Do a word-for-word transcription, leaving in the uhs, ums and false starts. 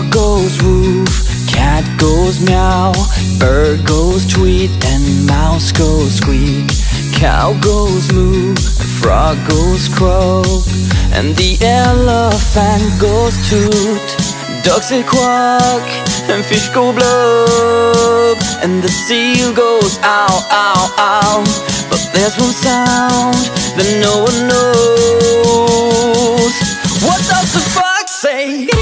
Dog goes woof, cat goes meow, bird goes tweet, and mouse goes squeak. Cow goes moo, and frog goes croak, and the elephant goes toot. Ducks say quack, and fish go blub, and the seal goes ow, ow, ow. But there's one sound that no one knows. What does the fox say?